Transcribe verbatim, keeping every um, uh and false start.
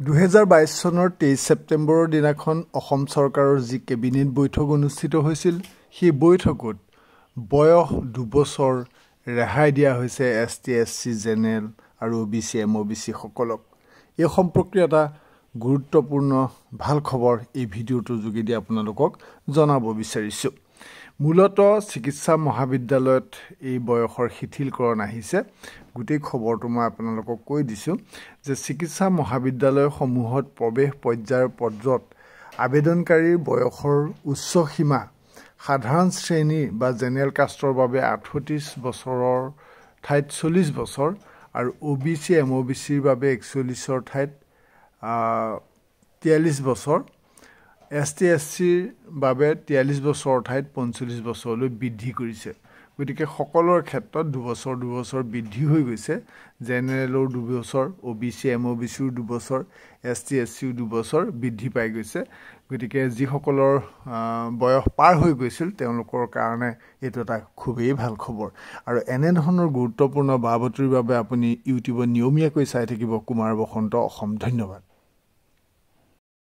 দুহেজাৰ বাইছ চনৰ তেইছ ছেপ্টেম্বৰৰ দিনাখন অসম চৰকাৰৰ যি কেবিনেট বৈঠক অনুষ্ঠিত হৈছিল সেই বৈঠকত বয়স দুবছৰ ৰেহাই দিয়া হৈছে S T S C general আৰু O' B C M O' B C সকলক। এই সম্পৰ্কীয় এটা গুৰুত্বপূৰ্ণ ভাল খবৰ এই ভিডিঅ'টোৰ যোগেদি আপোনালোকক জনাব বিচাৰিছোঁ। মূলতঃ চিকিৎসা মহাবিদ্যালয়ত এই বয়সৰ শিথিলকৰণ আহিছে। গোটেই খবৰটো মই আপোনালোকক কৈ দিছোঁ যে চিকিৎসা মহাবিদ্যালয়সমূহত প্ৰৱেশ পৰ্যায়ৰ পৰ্যায়ত আবেদনকাৰীৰ বয়সৰ উচ্চ সীমা সাধাৰণ শ্ৰেণী বা জেনেৰেল কাষ্টৰ বাবে আঠত্ৰিছ বছৰৰ ঠাইত চল্লিছ বছৰ আৰু O' B C M O' B চিৰ বাবে একচল্লিছৰ ঠাইত তিয়াল্লিছ বছৰ, এছ টি এছ চিৰ বাবে তিয়াল্লিছ বছৰৰ ঠাইত পঞ্চল্লিছ বছৰলৈ বৃদ্ধি কৰিছে। গতিকে সকলোৰে ক্ষেত্ৰত দুবছৰ দুবছৰ বৃদ্ধি হৈ গৈছে। জেনেৰেলৰ দুবছৰ, O' B C M O' B চিৰ দুবছৰ, এছ টি এছ চিৰ দুবছৰ বৃদ্ধি পাই গৈছে। গতিকে যিসকলৰ বয়স পাৰ হৈ গৈছিল তেওঁলোকৰ কাৰণে এইটো এটা খুবেই ভাল খবৰ। আৰু এনেধৰণৰ গুৰুত্বপূৰ্ণ বা বাতৰিৰ বাবে আপুনি ইউটিউবত নিয়মীয়াকৈ চাই থাকিব কুমাৰ বসন্ত অসম। ধন্যবাদ।